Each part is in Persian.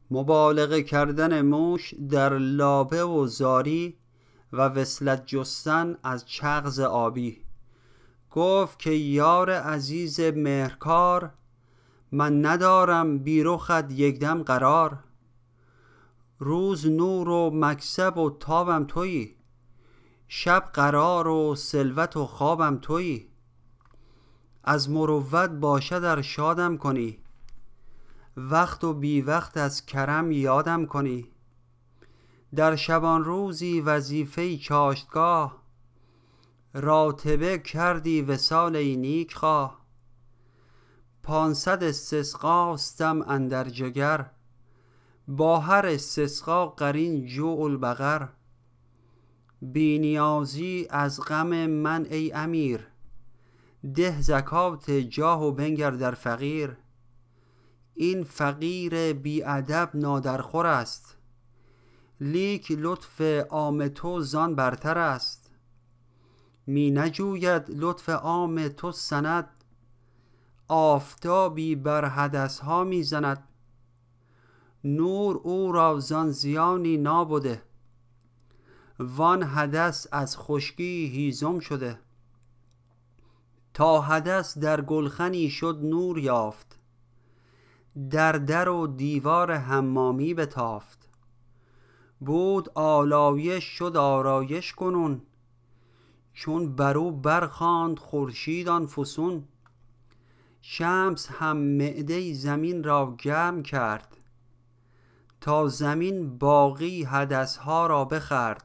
مبالغه کردن موش در لابه و زاری و وصلت جستن از چغز آبی. گفت که یار عزیز مهرکار، من ندارم بی رخت یکدم قرار. روز نور و مکسب و تابم تویی، شب قرار و سلوت و خوابم تویی. از مروت باشد ار شادم کنی، وقت و بی وقت از کرم یادم کنی. در شبان روزی وظیفه چاشتگاه، راتبه کردی وصال ای نیک خواه. 500 استسقاستم اندر جگر، با هر استسقا قرین جوع البقر. بی نیازی از غم من ای امیر، ده زکات جاه و بنگر در فقیر. این فقیر بی ادب نادرخور است، لیک لطف عام تو زان برتر است. می نجوید لطف عام تو سند، آفتابی بر حدث ها می زند. نور او را زان زیانی نابده، وان حدث از خشکی هیزم شده. تا حدث در گلخنی شد نور یافت، در در و دیوار حمامی بتافت. بود آلایش شد آرایش کنون، چون برو برخواند خورشید آن فسون. شمس هم معده زمین را گرم کرد، تا زمین باقی حدث ها را بخورد.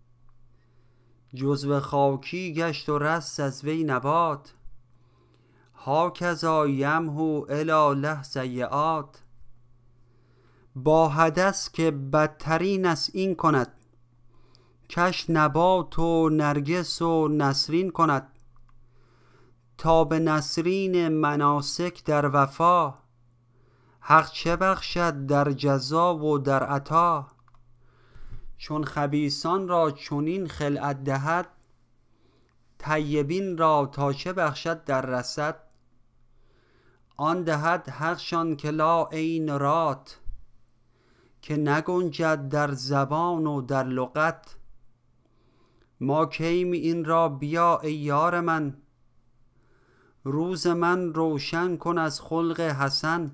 جزو خاکی گشت و رست از وی نبات، هاکذا یمحو الی له سیئات. با حدث که بدترین است این کند، کش نبات و نرگس و نسرین کند. تا به نسرین مناسک در وفا، حق چه بخشد در جزا و در عطا. چون خبیثان را چنین خلعت دهد، طیبین را تا چه بخشد در رصد. آن دهد حقشان که لا عین رات، که نگنجد در زبان و در لغت. ما کیم این را بیا ای یار من، روز من روشن کن از خلق حسن.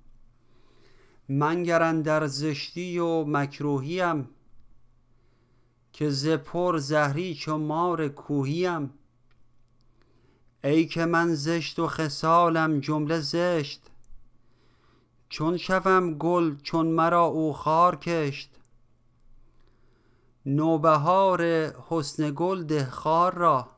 منگر اندر زشتی و مکروهیم، که ز پر زهری چو مار کوهیم. ای که من زشت و خصالم جمله زشت، چون شوم گل چون مرا او خار کشت. نوبهار حسن گل ده خار را،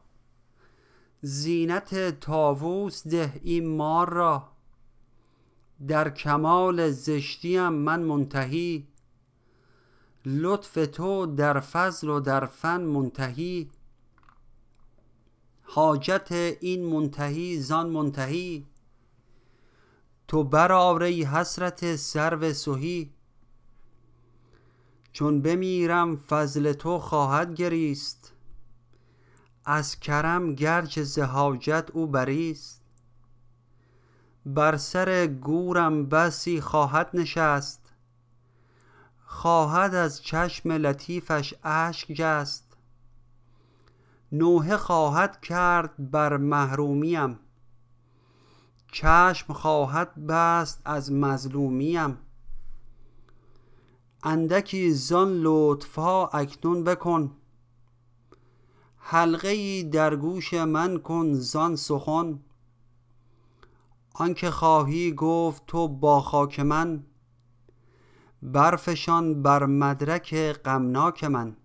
زینت طاووس ده این مار را. در کمال زشتیم من منتهی، لطف تو در فضل و در فن منتهی. حاجت این منتهی زان منتهی، تو برآر ای حسرت سرو سهی. چون بمیرم فضل تو خواهد گریست، از کرم گرچه ز حاجت او بریست. بر سر گورم بسی خواهد نشست، خواهد از چشم لطیفش اشک جست. نوحه خواهد کرد بر محرومیم، چشم خواهد بست از مظلومیم. اندکی زان لطفها اکنون بکن، حلقه ای در گوش من کن زان سخن. آنکه خواهی گفت تو با خاک من، برفشان بر مدرک غمناک من.